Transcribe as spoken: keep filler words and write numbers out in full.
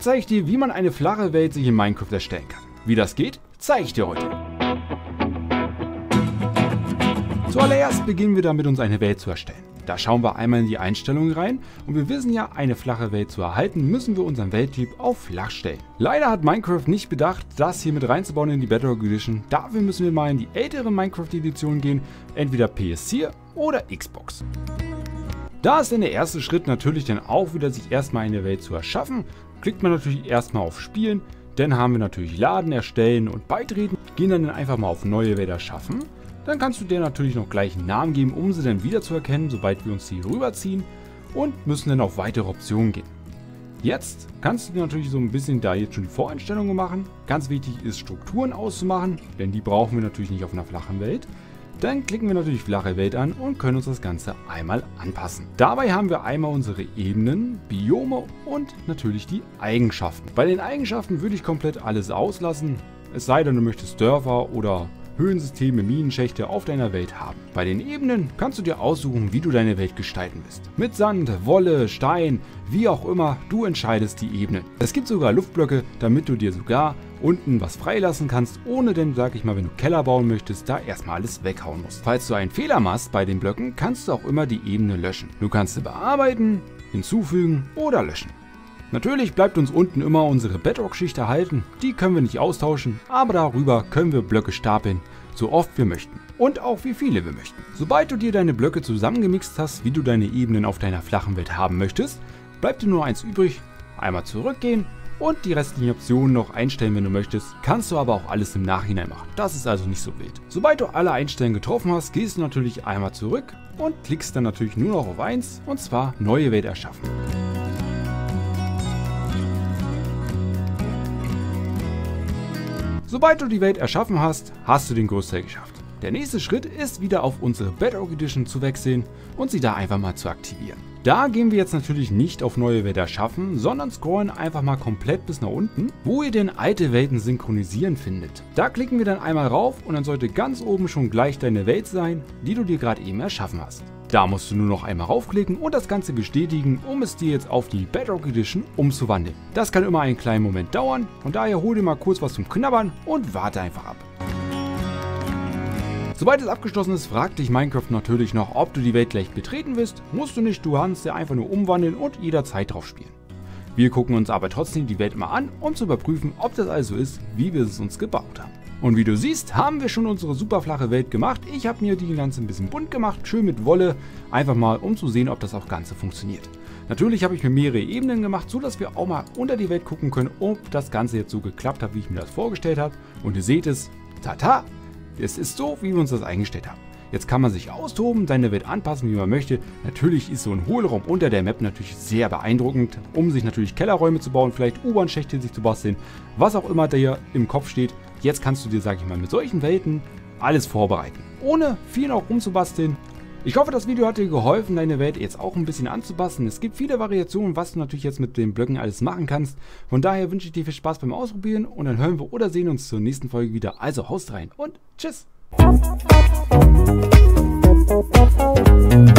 zeige ich dir, wie man eine flache Welt sich in Minecraft erstellen kann. Wie das geht, zeige ich dir heute. Zuallererst beginnen wir damit, uns eine Welt zu erstellen. Da schauen wir einmal in die Einstellungen rein und wir wissen ja, eine flache Welt zu erhalten, müssen wir unseren Welttyp auf flach stellen. Leider hat Minecraft nicht bedacht, das hier mit reinzubauen in die Bedrock Edition. Dafür müssen wir mal in die ältere Minecraft Edition gehen, entweder P S vier oder Xbox. Da ist dann der erste Schritt natürlich dann auch wieder, sich erstmal eine Welt zu erschaffen. Klickt man natürlich erstmal auf Spielen, dann haben wir natürlich Laden, Erstellen und Beitreten, gehen dann einfach mal auf Neue Welt erschaffen. Dann kannst du dir natürlich noch gleich einen Namen geben, um sie dann wieder zu erkennen, sobald wir uns hier rüberziehen, und müssen dann auf weitere Optionen gehen. Jetzt kannst du dir natürlich so ein bisschen da jetzt schon die Voreinstellungen machen. Ganz wichtig ist, Strukturen auszumachen, denn die brauchen wir natürlich nicht auf einer flachen Welt. Dann klicken wir natürlich flache Welt an und können uns das Ganze einmal anpassen. Dabei haben wir einmal unsere Ebenen, Biome und natürlich die Eigenschaften. Bei den Eigenschaften würde ich komplett alles auslassen, es sei denn, du möchtest Dörfer oder Höhlensysteme, Minenschächte auf deiner Welt haben. Bei den Ebenen kannst du dir aussuchen, wie du deine Welt gestalten willst. Mit Sand, Wolle, Stein, wie auch immer, du entscheidest die Ebenen. Es gibt sogar Luftblöcke, damit du dir sogar unten was freilassen kannst, ohne denn, sag ich mal, wenn du Keller bauen möchtest, da erstmal alles weghauen musst. Falls du einen Fehler machst bei den Blöcken, kannst du auch immer die Ebene löschen. Du kannst sie bearbeiten, hinzufügen oder löschen. Natürlich bleibt uns unten immer unsere Bedrock-Schicht erhalten, die können wir nicht austauschen, aber darüber können wir Blöcke stapeln, so oft wir möchten und auch wie viele wir möchten. Sobald du dir deine Blöcke zusammengemixt hast, wie du deine Ebenen auf deiner flachen Welt haben möchtest, bleibt dir nur eins übrig, einmal zurückgehen und die restlichen Optionen noch einstellen, wenn du möchtest, kannst du aber auch alles im Nachhinein machen, das ist also nicht so wild. Sobald du alle Einstellungen getroffen hast, gehst du natürlich einmal zurück und klickst dann natürlich nur noch auf eins, und zwar Neue Welt erschaffen. Sobald du die Welt erschaffen hast, hast du den Großteil geschafft. Der nächste Schritt ist, wieder auf unsere Bedrock Edition zu wechseln und sie da einfach mal zu aktivieren. Da gehen wir jetzt natürlich nicht auf Neue Welt erschaffen, sondern scrollen einfach mal komplett bis nach unten, wo ihr denn alte Welten synchronisieren findet. Da klicken wir dann einmal rauf und dann sollte ganz oben schon gleich deine Welt sein, die du dir gerade eben erschaffen hast. Da musst du nur noch einmal raufklicken und das Ganze bestätigen, um es dir jetzt auf die Bedrock Edition umzuwandeln. Das kann immer einen kleinen Moment dauern und daher hol dir mal kurz was zum Knabbern und warte einfach ab. Sobald es abgeschlossen ist, fragt dich Minecraft natürlich noch, ob du die Welt gleich betreten willst. Musst du nicht, du kannst ja einfach nur umwandeln und jederzeit drauf spielen. Wir gucken uns aber trotzdem die Welt mal an, um zu überprüfen, ob das also ist, wie wir es uns gebaut haben. Und wie du siehst, haben wir schon unsere super flache Welt gemacht. Ich habe mir die Ganze ein bisschen bunt gemacht, schön mit Wolle, einfach mal um zu sehen, ob das auch Ganze funktioniert. Natürlich habe ich mir mehrere Ebenen gemacht, so dass wir auch mal unter die Welt gucken können, ob das Ganze jetzt so geklappt hat, wie ich mir das vorgestellt habe. Und ihr seht es, tata, es ist so, wie wir uns das eingestellt haben. Jetzt kann man sich austoben, seine Welt anpassen, wie man möchte. Natürlich ist so ein Hohlraum unter der Map natürlich sehr beeindruckend, um sich natürlich Kellerräume zu bauen, vielleicht U-Bahn-Schächte sich zu basteln, was auch immer dir im Kopf steht. Jetzt kannst du dir, sag ich mal, mit solchen Welten alles vorbereiten, ohne viel noch rumzubasteln. Ich hoffe, das Video hat dir geholfen, deine Welt jetzt auch ein bisschen anzupassen. Es gibt viele Variationen, was du natürlich jetzt mit den Blöcken alles machen kannst. Von daher wünsche ich dir viel Spaß beim Ausprobieren und dann hören wir oder sehen uns zur nächsten Folge wieder. Also haust rein und tschüss!